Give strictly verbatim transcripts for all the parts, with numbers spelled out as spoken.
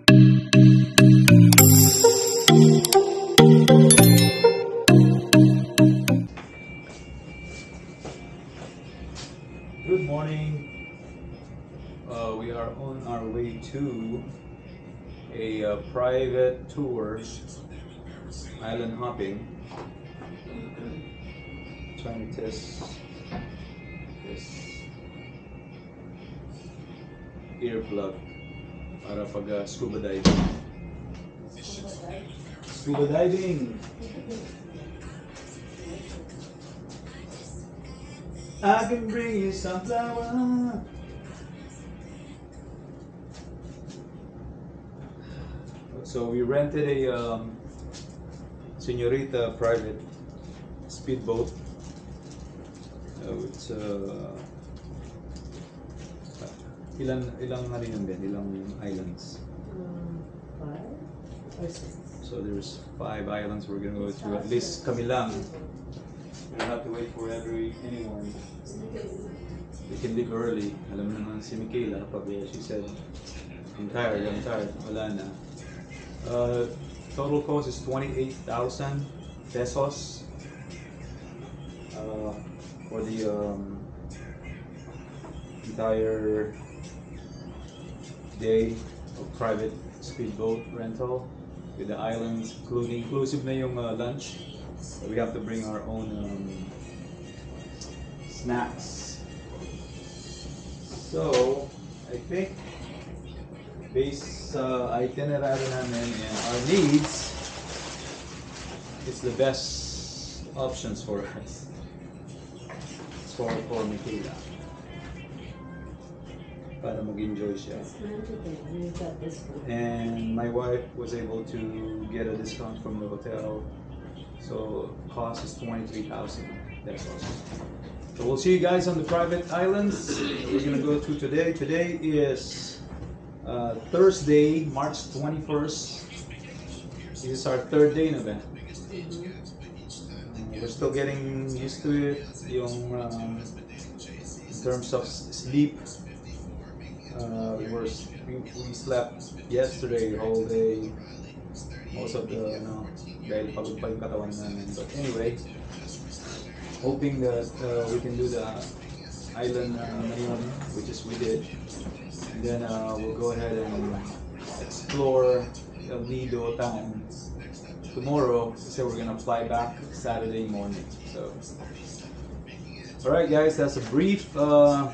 Good morning. Uh, we are on our way to a uh, private tour, island hopping. Trying to test this earplug para pag uh, scuba diving. Scuba diving. I can bring you some flower. So we rented a um, Senorita private speedboat. Uh, it's uh, ilang ilang ano yun din, ilang islands. Um, five or six. So there's five islands we're gonna go to. At least kami lang. We don't have to wait for every anyone. We can leave early. Alam naman si Michaela kapag uh, she said, I'm tired, I'm tired. Wala na. Uh, total cost is twenty-eight thousand pesos uh, for the um, entire day of private speedboat rental with the islands, including inclusive na yung uh, lunch. So we have to bring our own um, snacks. So I think based sa uh, itinerary namin and our needs, it's the best options for us. It's for for Michaela. Para mag-enjoy siya. And my wife was able to get a discount from the hotel. So cost is twenty-three thousand pesos. So we'll see you guys on the private islands we're gonna go to today. Today is uh, Thursday, March twenty-first. This is our third day na ba? Mm-hmm. Uh, we're still getting used to it. Yung um, in terms of sleep, uh, we were we, we slept yesterday whole day. Most of the ano, dahil pagod pa yung katawan namin. But anyway, hoping that uh, we can do the island uh, ngayon, which is we did. And then uh, we'll go ahead and explore El Nido town tomorrow. So we're gonna fly back Saturday morning. So, all right, guys, that's a brief uh,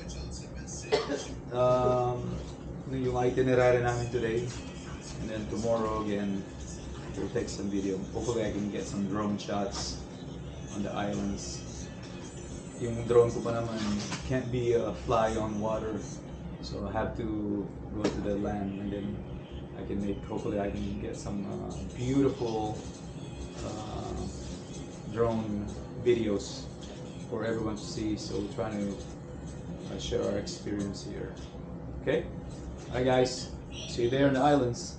um, yung itinerary namin today. And then tomorrow again, we'll take some video. Hopefully I can get some drone shots on the islands. Yung drone ko pa naman can't be a uh, fly on water, so I have to go to the land and then I can make, hopefully I can get some uh, beautiful uh, drone videos for everyone to see. So we're trying to uh, share our experience here. Okay? Alright guys, see you there in the islands.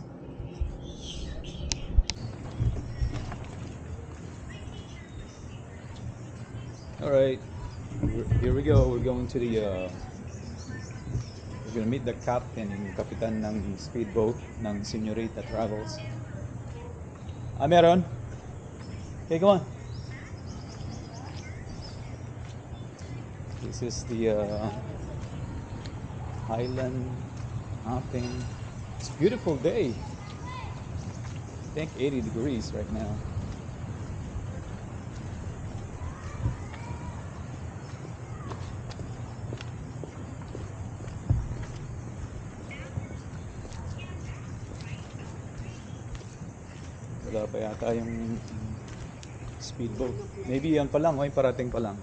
Alright, here we go. We're going to the uh, we're gonna meet the captain, yung kapitan ng speedboat ng Senorita Travels. Ah, meron? Okay, go on. This is the uh, island hopping. It's a beautiful day. I think eighty degrees right now. Wala pa yata yung speedboat. Maybe yan pa lang, o yung parating pa lang.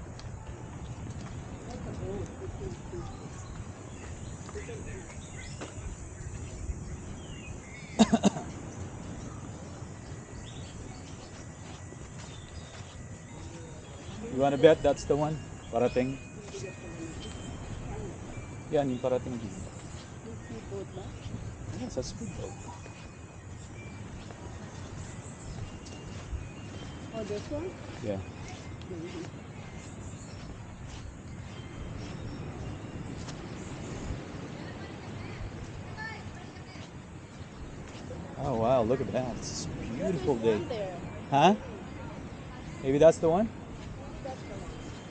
You wanna bet that's the one? Parating? Yan, yung parating din. Speedboat ba? Yes, a speedboat. Oh, this one? Yeah. Mm-hmm. Oh wow, look at that. It's a beautiful There's day. one there. Huh? Maybe that's the one? That's the one.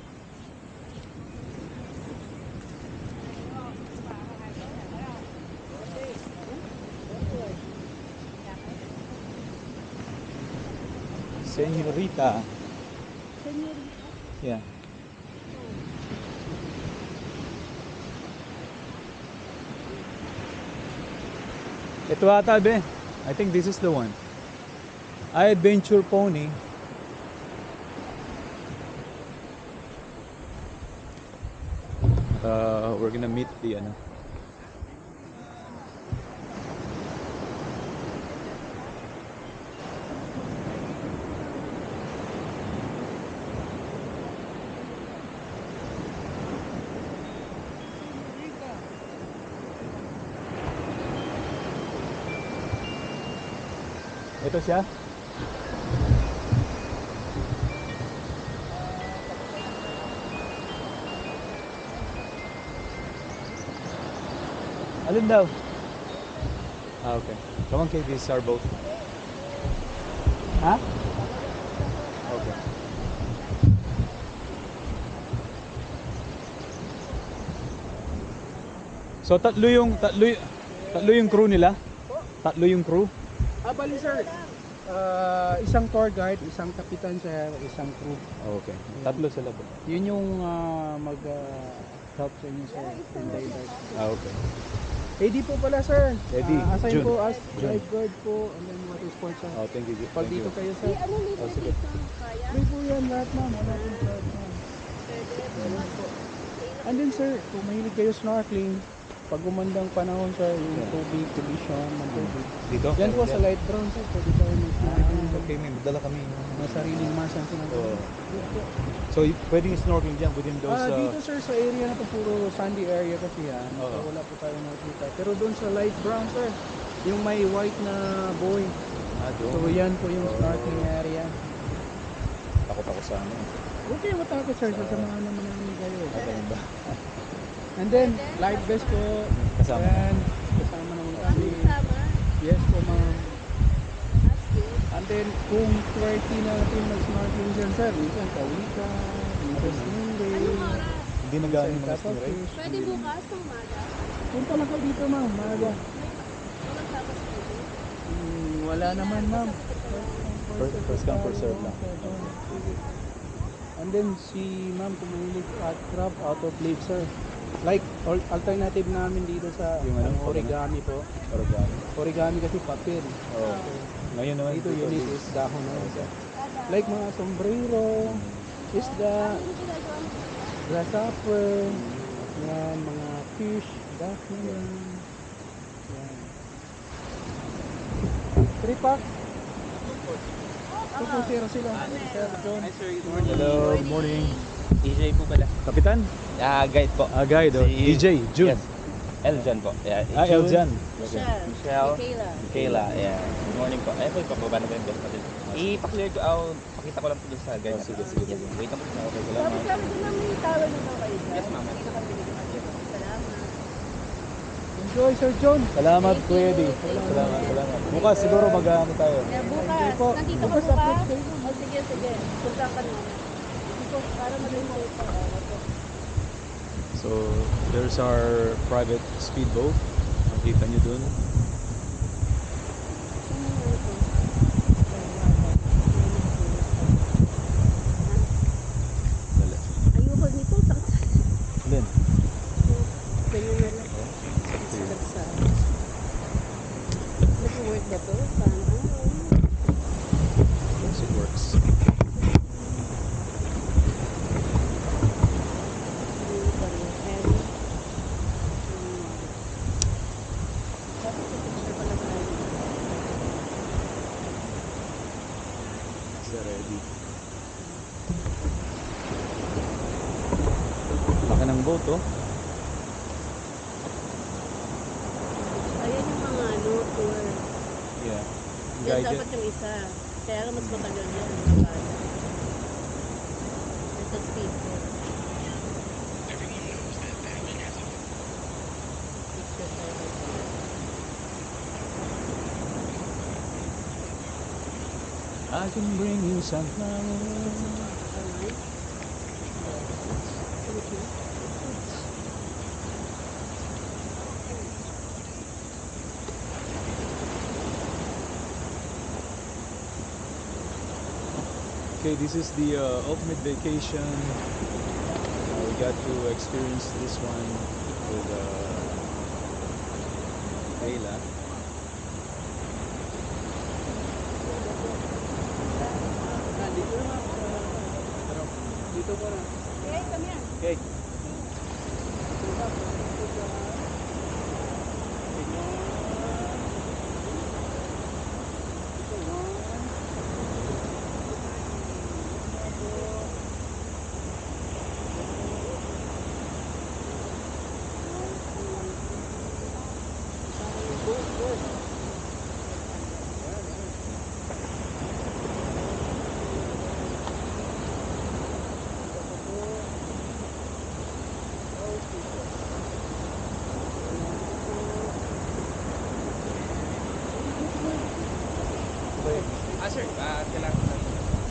Señorita. Senorita. Yeah. Ito ata, be. I think this is the one. I Adventure Pony. Uh, we're gonna meet the ano. Ito siya. Alin daw? Ah, okay. Come on, Kate, these are both. Ha? Okay. So tatlo yung tatlo y- tatlo yung crew nila? Tatlo yung crew? Ah, bali sir, ah, isang tour guide, isang kapitan sir, isang crew. Okay. Tatlo sila ba? Yun yung ah, mag ah, help sa inyo sir. in divert. Ah, okay. Eddie po pala sir. Eddie, Ah, assign Jun. po as Jun. lifeguard po and then water sports sir. Oh, thank you. Pag Thank you. dito kayo Di, sir. ano libre Oh, sige. dito? Kaya? Free po yan lahat ma'am, wala pong charge ma'am. Pwede. Bukas po. And then sir, kung mahilig kayo snorkeling, pag umandang panahon sir, yung Yeah. tubig, condition ng tubig. Dito? Yan po sa light brown sir, pwede tayo mag-snorkeling. Ah, okay, may dala kami. May sariling masan sila. Oh. So, y- pwedeng snorkeling dyan within those... Ah, uh, dito sir sa area na to puro sandy area kasi yan. Oo. So wala po tayo nakikita. Pero doon sa light brown sir, yung may white na buoy. ah, doon. So yan po yung Oh. snorkeling area. Takot ako sa ano. Huwag kayo matakot sir, Sa- sasamahan naman namin kayo. Ah, ganun ba? And then, life vest po. Kasama. Yan, kasama naman kami. Ano sama? Yes po ma'am. That's good. And then, kung twenty natin mag-snorkeling dyan sir, minsan kawika, minsan stingray. Anong oras? Hindi na gano'n minsan mga stingray. cuttlefish. Pwede bukas ng umaga? Punta lang kayo dito ma'am, maaga. Walang tapos pwede. Hmm, wala naman ma'am. First, first come, first serve lang. And then si ma'am kung mahilig at craft out of leaf sir. Like al- alternative namin dito sa Yung ano, ano, origami po. Origami. Origami kasi papel. Oh. Ngayon naman. Dito unique is dahon na sir. Like mga sombrero, isda, Ano yung ginagawa mo? grasshopper, yan, mga fish, duck yan. Yan. Three pack. Two po zero sila. Sir John. Hi sir, good morning. Hello, good morning. D J po pala. Kapitan? Ah, guide po. Ah, guide. Oh. Si- D J, June. Yes. Eljan po. Yeah, Ah, June, Eljan. Michelle. Michelle. Michaela. Kayla. Yeah. Good morning po. Ayun po, ipapababa na po yung best natin. I-clear ko, oh, pakita ko lang po dun sa guide. Oh, sige, sige, Yes. sige. Wait lang po. Okay, Sabi salamat. sabi ko na may towel na daw kayo dyan. Yes, ma'am. Dito kami dito. Salamat. Enjoy Sir John. Salamat, Thank Kuya you, Eddie. thank you. Salamat, salamat. Bukas siguro mag-ano tayo. Yeah, Enjoy bukas. po. Nandito ka Bukas bukas? upload kayo. Oh, sige, sige. Punta ka naman. Sige po, para maging safe pa. Okay po. So, there's our private speedboat. Makita nyo dun. Ano nga ito? Dali. Ayoko nito. Sakit. Alin? Ganyan na lang. Sakit sa... Nag-work ba to? Paano? Yes, it works. It's ready. Laki ng boat, oh. Ayan yung mga ano, tour. Yeah. Yan Guided. dapat yung isa. Kaya nga mas matagal yan. Kaya. Ito speed ko. Picture tayo. I can bring you sunflower. Okay, this is the uh, ultimate vacation. Uh, we got to experience this one with uh, Kayla. Dito mo na. Okay, come here. Okay. Ah, sir, ah, kailangan ko lang.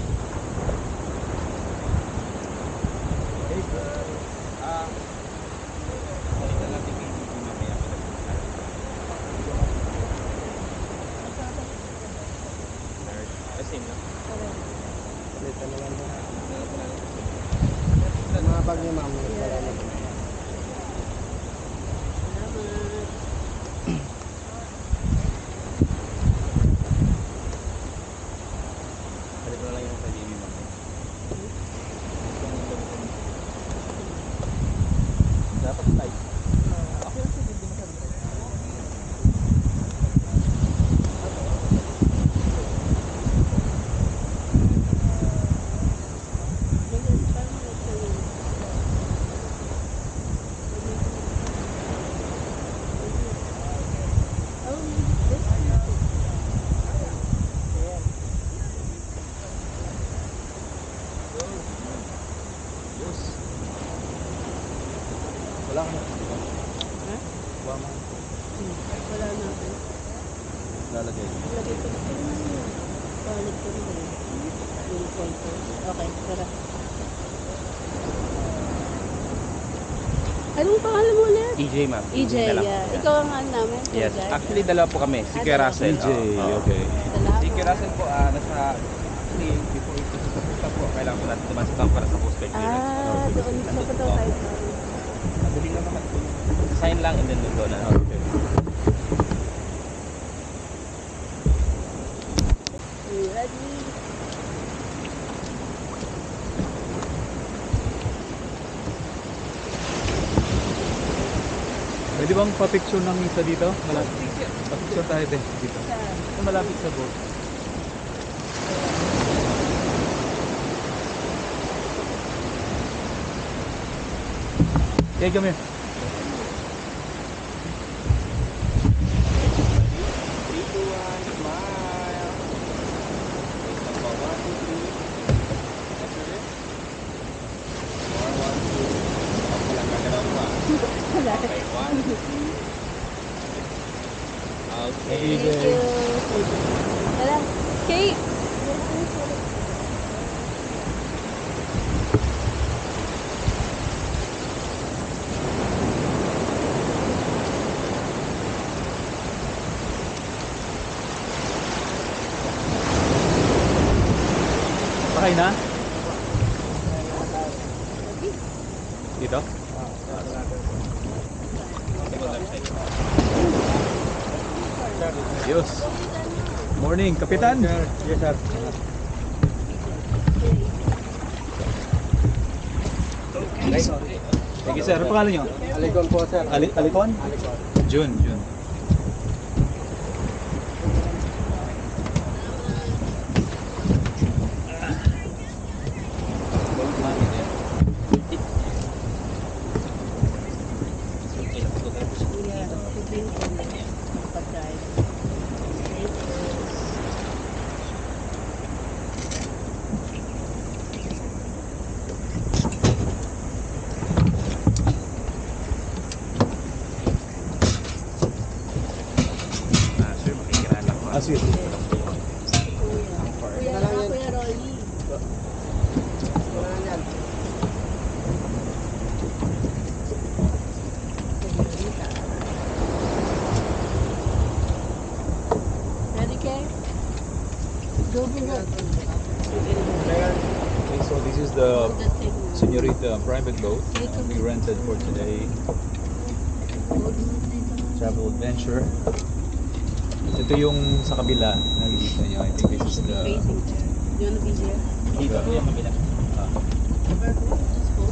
Ah, balikan natin yung video mamaya. Ah, same lang. Mga bag niya, ma'am. Salamat. Balik mo lang yung kay Jimmy mamaya. Dapat light. Okay lang, sir. Hindi masyado. Yes. Wala ka na. Ha? Wala mo. Wala na. Lalagay. Lagay ko na sila na yun. Balik ko na yun. Uniform ko. Okay, tara. Anong pangalan mo ulit? E J, ma'am. E J, na lang. yeah. Ikaw ang ano namin? tour Yes. guide? Actually, dalawa po kami. Si Ah, Kuya dalawa. Russell. E J, Oo. okay. Salamat. Si Kuya Russell po, ah, nasa, actually, before ito sa pupunta po, kailangan po natin naman sa para sa Coast Guard clearance. Ah, doon. Papunta tayo. Madali lang naman. Sign lang and then we'll go na. Okay. You ready? Pwede bang pa-picture ng isa dito? Malapit. Pa-picture tayo din dito. Saan? Malapit sa boat. Okay, come here. three, two, one, smile. Wait lang po. one, two, three. Next ulit. More, one, two. Okay lang, gagalaw pa. Wala. Okay, one, two, three. Okay. Thank you. Tara. Kate! Sakay na? Dito? Ayos. Morning, Kapitan. Yes, sir. Thank you, sir. Ano pangalan nyo? Alikon po, sir. Ali Alikon? Alikon. June. June. Yeah, pipin ko na. Pagkain. Ah, sir, makikiraan lang po. Ah, sige. Kuya. Kuya, is the The thing. Senorita private boat uh, we rented for today. Travel adventure. Ito yung sa kabila, nakikita nyo. I think this is the... Facing there. You wanna be here? Dito, yung kabila. Ah. Just hold.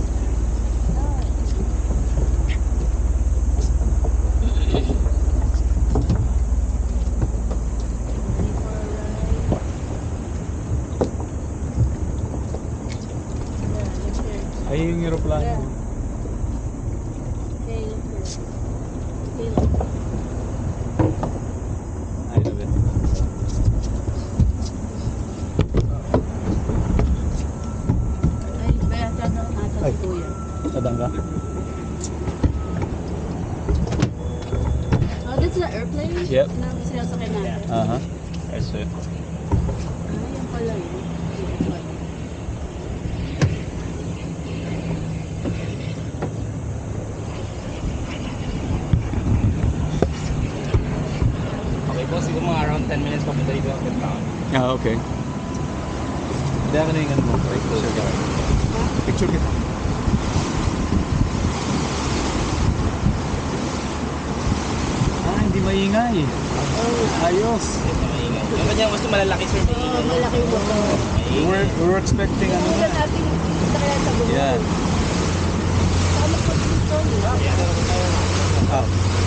Ay, yung aeroplano. Okay, look here. Okay, look. I love it. Ay, kaya tanda ko nata Ay. si Kuya. Sadang ka? Oh, that's the airplane? Yep. Nang sinasakyan natin. Uh-huh. That's it. Ah, yan pala yun. Yan pala. Okay po, siguro mga around ten minutes papunta dito ang town. Ah, okay. Dami na yung ano mo. Picture kita. Picture kita. Ah, hindi maingay. Ayos. Yung kanya gusto malalaki sir, may Oh, malaki yung motor. We were, we were expecting ano Hindi na. na natin kita kaya sa bubong. Yeah. Saka magpapito. Ah,